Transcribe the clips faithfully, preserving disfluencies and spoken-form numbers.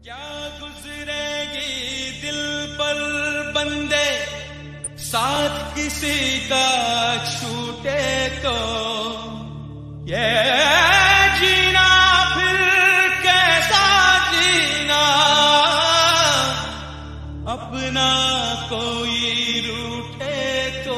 क्या गुजरेगी दिल पर बंदे, साथ किसी का छूटे तो ये जीना फिर कैसा जीना, अपना कोई रूठे तो।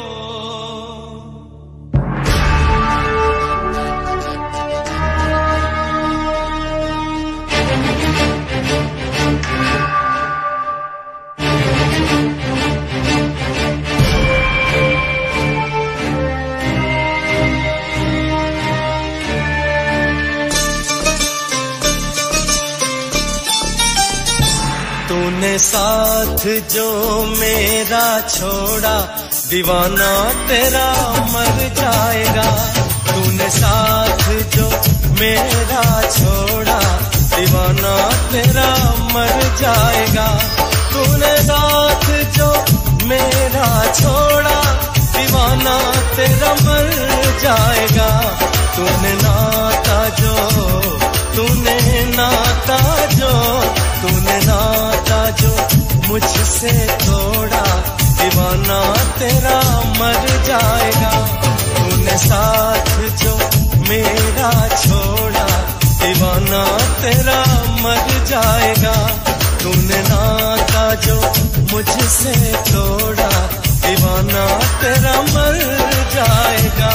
तूने साथ जो मेरा छोड़ा, दीवाना तेरा मर जाएगा। तूने साथ जो मेरा छोड़ा, दीवाना तेरा मर जाएगा। तूने साथ जो मेरा छोड़ा, दीवाना तेरा मर जाएगा। तूने नाता जो तूने नाता जो तूने नाता जो मुझसे तोड़ा, दीवाना तेरा मर जाएगा। तूने साथ जो मेरा छोड़ा, दीवाना तेरा मर जाएगा। तूने नाता जो मुझसे तोड़ा, दीवाना तेरा मर जाएगा।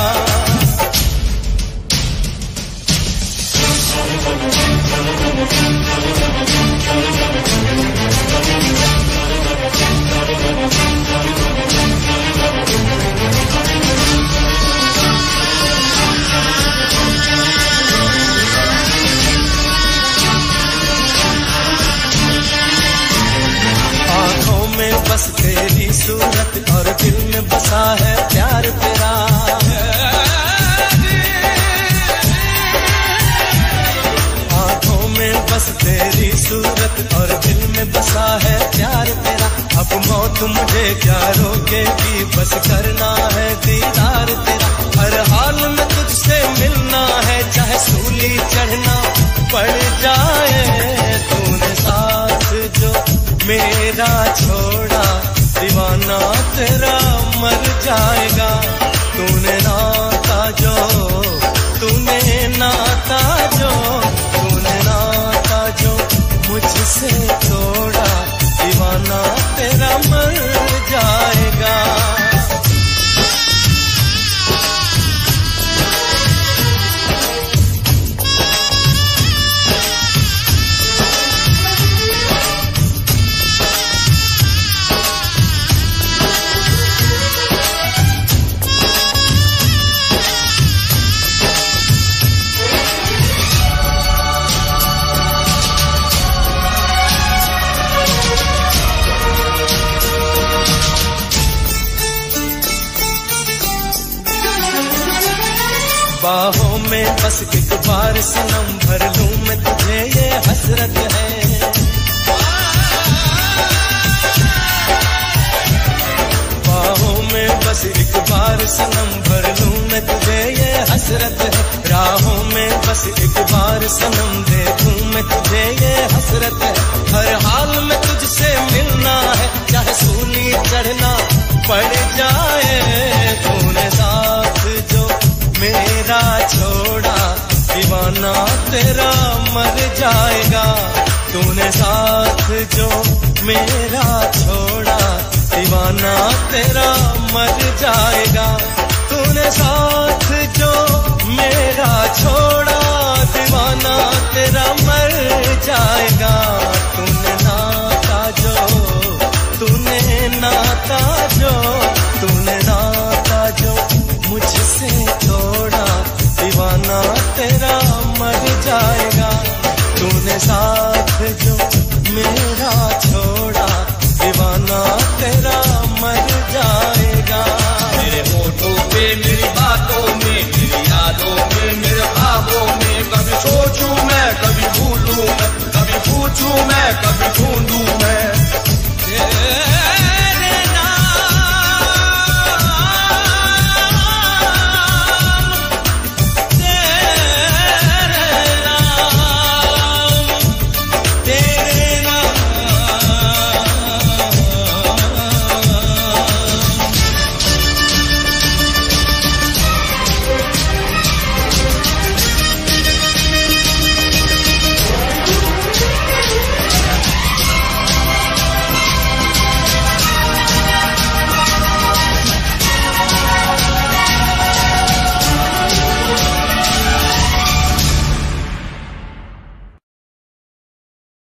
आँखों में बस तेरी सूरत और दिल में बसा है प्यार तेरा। आँखों में बस तेरी सूरत और दिल में बसा है प्यार तेरा। अब मौत मुझे क्या रोकेगी, बस करना है दीदार तेरा। हर हाल में तुझसे मिलना है, चाहे सूली चढ़ना पड़ जाए। तूने साथ जो मेरा छोड़ा, दीवाना तेरा मर जाएगा। तूने नाता जो तूने नाता जो तूने नाता जो मुझसे तोड़ा, दीवाना तेरा मर जाएगा। बाहों में बस एक बार सनम भर लूं मैं तुझे, ये हसरत है। बाहों में बस एक बार सनम भर लूं मैं तुझे, ये हसरत है। राहों में बस एक बार सनम देखूं मैं तुझे, ये हसरत है। हर हाल में तुझसे मिलना है, चाहे सूली चढ़ना पड़ जाए। तूने साथ जो मेरा छोड़ा, दीवाना तेरा मर जाएगा। तूने साथ जो मेरा छोड़ा, दीवाना तेरा मर जाएगा। तूने साथ जो मेरा छोड़ा, दीवाना तेरा मर जाएगा। तूने नाता जो तूने नाता जो तूने नाता जो मुझसे तोड़ा, दीवाना तेरा मर जाएगा। तूने साथ जो मेरा छोड़ा, दीवाना तेरा